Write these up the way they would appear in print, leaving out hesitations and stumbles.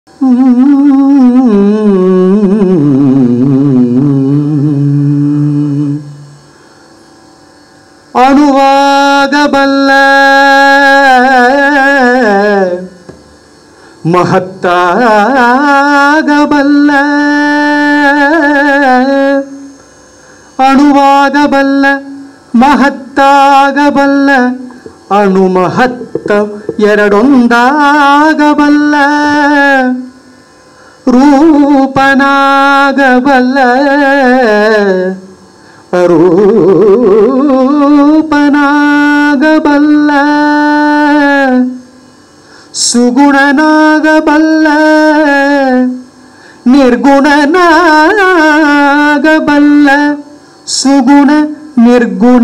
ಅಣುವಾಗಬಲ್ಲ ಮಹತ್ತಾಗಬಲ್ಲ ಅಣುವಾಗಬಲ್ಲ ಮಹತ್ತಾಗಬಲ್ಲ ಅಣು ಮಹತ್ತ ಎರಡೊಂದಾಗಬಲ್ಲ ರೂಪನಾಗಬಲ್ಲ ರೂಪನಾಗಬಲ್ಲ ಸುಗುಣನಾಗಬಲ್ಲ ನಿರ್ಗುಣನಾಗಬಲ್ಲ ಸುಗುಣ ನಿರ್ಗುಣ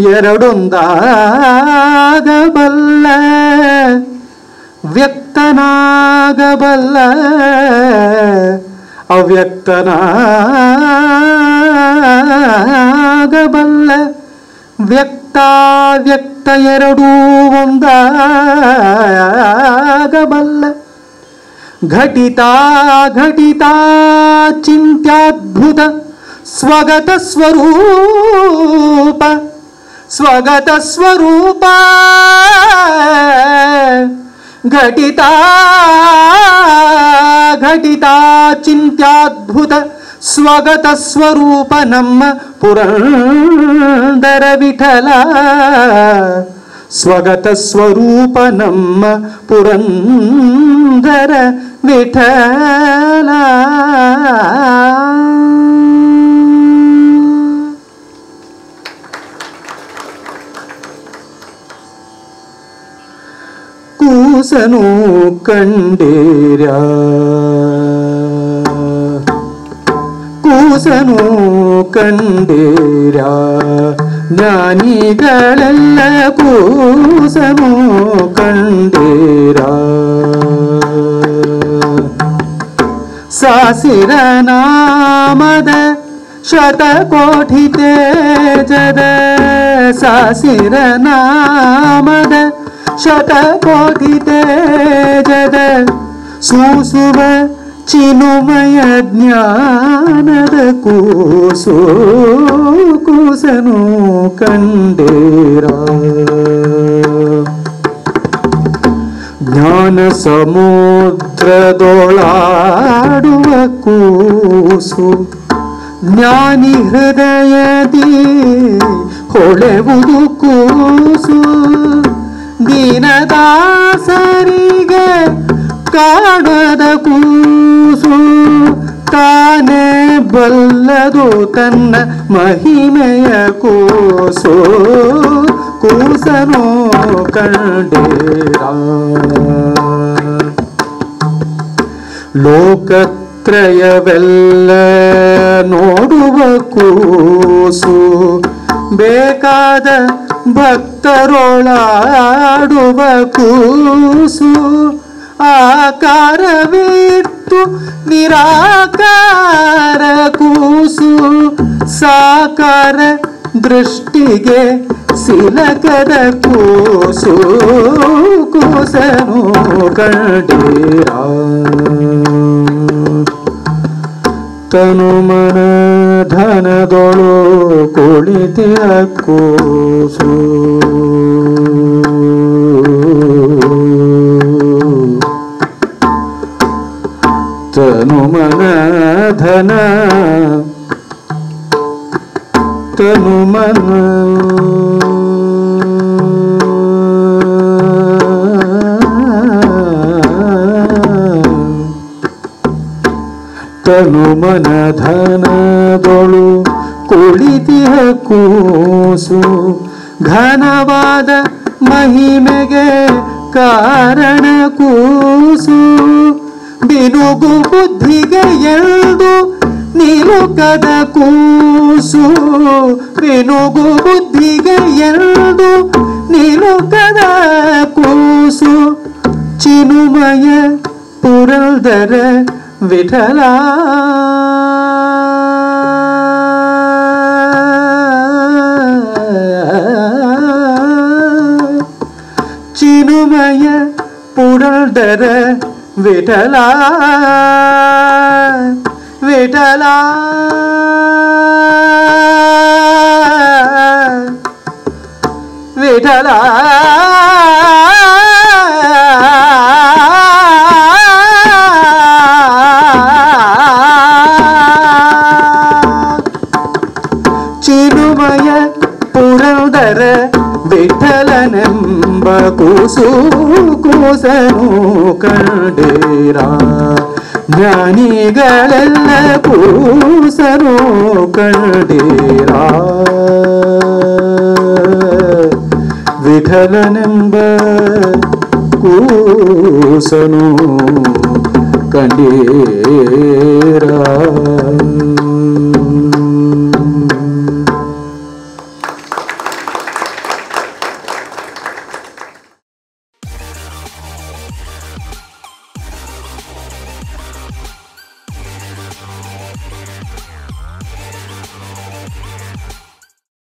ಎರಡೊಂದಾಗಬಲ್ಲ ವ್ಯಕ್ತನಾಗಬಲ್ಲ ಅವ್ಯಕ್ತನಾಗಬಲ್ಲ ವ್ಯಕ್ತಾವ್ಯಕ್ತ ಎರಡೂ ಒಂದಾಗಬಲ್ಲ ಘಟಿತ ಚಿಂತ್ಯದ್ಭುತ ಸ್ವಗತ ಸ್ವರೂಪ ಘಟಿತ ಚಿಂತ್ಯದ್ಭುತ ಸ್ವಗತ ಸ್ವರೂಪ ನಮ್ಮ ಪುರಂದರ ವಿಠಲ ಸ್ವಗತ ಸ್ವರೂಪ ನಮ್ಮ ಪುರಂದರ ವಿಠಲ ಕೂಸನು ಕಂಡೀರ್ಯ ಕೂಸನು ಕಂಡೀರ್ಯ ಜ್ಞಾನಿಗಳೆಲ್ಲ ಕೂಸನು ಕಂಡೀರ್ಯ ಸಾಸಿರ ನಾಮದ ಶತಕೋಟಿ ತೇಜದ ಸಾಸಿರ ನಾಮದ ಶತಕೋಟಿ ತೇಜದ ಸೂಸುವ ಚಿನುಮಯ ಜ್ಞಾನದ ಕೂಸು ಕೂಸನು ಕಂಡೀರ ಜ್ಞಾನ ಸಮುದ್ರದೊಳಾಡುವ ಕೂಸು ಜ್ಞಾನಿ ಹೃದಯದಿ ಹೊಳೆವುದು ಕೂಸು ದೀನದಾಸರಿಗೆ ಕಾಣದ ಕೂಸು ತಾನೇ ಬಲ್ಲದು ತನ್ನ ಮಹಿಮೆಯ ಕೂಸು ಕೂಸನು ಕಂಡೀರ ಲೋಕತ್ರಯವೆಲ್ಲ ನೋಡುವ ಕೂಸು ಬೇಕಾದ ಭಕ್ತರೊಳಾಡುವ ಕೂಸು ಆಕಾರವಿತ್ತು ನಿರಾಕಾರ ಕೂಸು ಸಾಕಾರ ದೃಷ್ಟಿಗೆ ಸಿಲಕದ ಕೂಸು ಕೂಸನು ಕಂಡೀರ ತನು ಮನ ಧನದೊಳು ಕುಳಿತಿಯ ಕೂಸು ತನು ಮನ ಧನ ತನು ಮನ ತನು ಮನ ಧನದೊಳು ಕುಳಿತಿಯ ಕೂಸು ಘನವಾದ ಮಹಿಮೆಗೆ ಕಾರಣ ಕೂಸು ಬಿನುಗು ಬುದ್ಧಿಗೆ ಎಂದು ನಿಲುಕದ ಕೂಸು ಬಿನುಗು ಬುದ್ಧಿಗೆ ಎಂದು ನಿಲುಕದ ಕೂಸು ಚಿನುಮಯ ಪುರಂದರ ವಿಠಲ ಚಿನುಮಯ ಪುರಂದರ ವಿಠಲ ವಿಠಲ ವಿಠಲ ಚಿರುಮಯ ಪುರಂದರ ವಿಠಲನೆಂಬ ಕೂಸು ಕೂಸನು ಕಂಡೀರ ಜ್ಞಾನಿಗಳೆಲ್ಲ ಕೂಸನು ಕಂಡೀರ ವಿಠಲನೆಂಬ ಕೂಸನು ಕಂಡೀರ